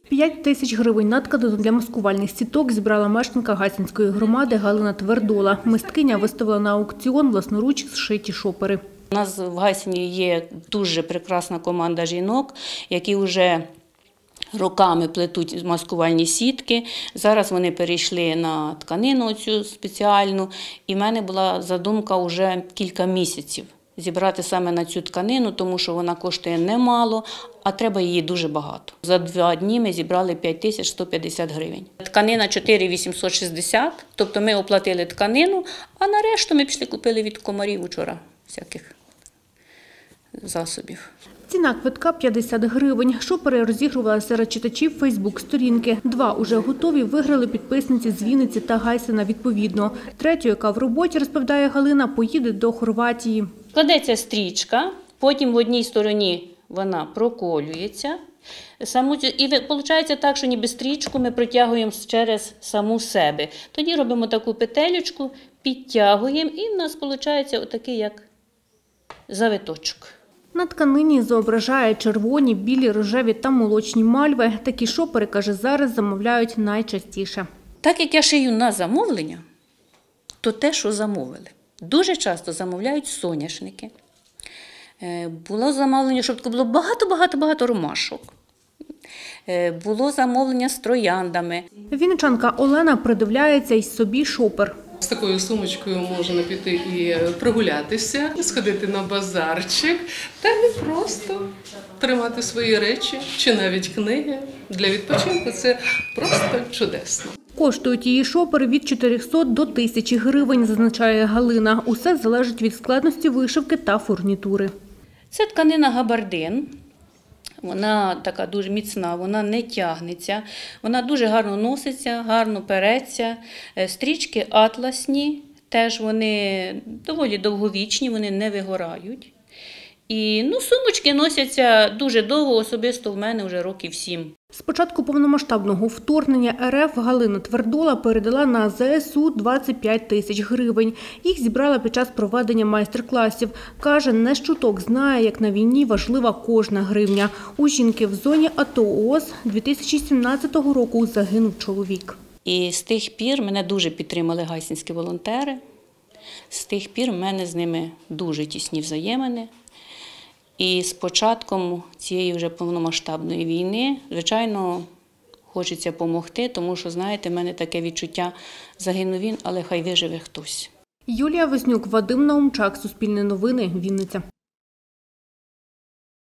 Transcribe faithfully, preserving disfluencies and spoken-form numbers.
П'ять тисяч гривень на тканину для маскувальних сіток зібрала мешканка Гайсинської громади Галина Твердола. Мисткиня виставила на аукціон власноруч зшиті шопери. У нас в Гайсині є дуже прекрасна команда жінок, які вже роками плетуть маскувальні сітки. Зараз вони перейшли на тканину цю спеціальну. І в мене була задумка вже кілька місяців зібрати саме на цю тканину, тому що вона коштує немало, а треба її дуже багато. За два дні ми зібрали п'ять тисяч сто п'ятдесят гривень. Тканина чотири тисячі вісімсот шістдесят, тобто ми оплатили тканину, а на решту ми пішли купили від комарів вчора всяких засобів. Ціна квитка – п'ятдесят гривень. Шопери розігрували серед читачів фейсбук-сторінки. Два уже готові виграли підписниці з Вінниці та Гайсина відповідно. Третю, яка в роботі, розповідає Галина, поїде до Хорватії. Кладеться стрічка, потім в одній стороні вона проколюється. Саму, і виходить так, що ніби стрічку ми протягуємо через саму себе. Тоді робимо таку петелечку, підтягуємо і в нас виходить отакий як завиточок. На тканині зображає червоні, білі, рожеві та молочні мальви. Такі шопери, каже, зараз замовляють найчастіше. Так як я шию на замовлення, то те, що замовили. Дуже часто замовляють соняшники. Було замовлення, щоб було багато-багато-багато ромашок. Було замовлення з трояндами. Вінничанка Олена придивляється й собі шопер. З такою сумочкою можна піти і прогулятися, сходити на базарчик та не просто тримати свої речі чи навіть книги. Для відпочинку це просто чудесно. Коштують її шопери від чотирьохсот до тисячі гривень, зазначає Галина. Усе залежить від складності вишивки та фурнітури. Це тканина габардин. Вона така дуже міцна, вона не тягнеться, вона дуже гарно носиться, гарно переться. Стрічки атласні, теж вони доволі довговічні, вони не вигорають. І ну, сумочки носяться дуже довго, особисто в мене вже років сім. З початку повномасштабного вторгнення РФ Галина Твердола передала на ЗСУ двадцять п'ять тисяч гривень. Їх зібрала під час проведення майстер-класів. Каже, не з чуток знає, як на війні важлива кожна гривня. У жінки в зоні АТО ООС дві тисячі сімнадцятого року загинув чоловік. І з тих пір мене дуже підтримали гайсинські волонтери. З тих пір в мене з ними дуже тісні взаємини. І з початком цієї вже повномасштабної війни, звичайно, хочеться допомогти, тому що, знаєте, в мене таке відчуття, загинув він, але хай виживе хтось. Юлія Вознюк, Вадим Наумчак, Суспільне новини, Вінниця.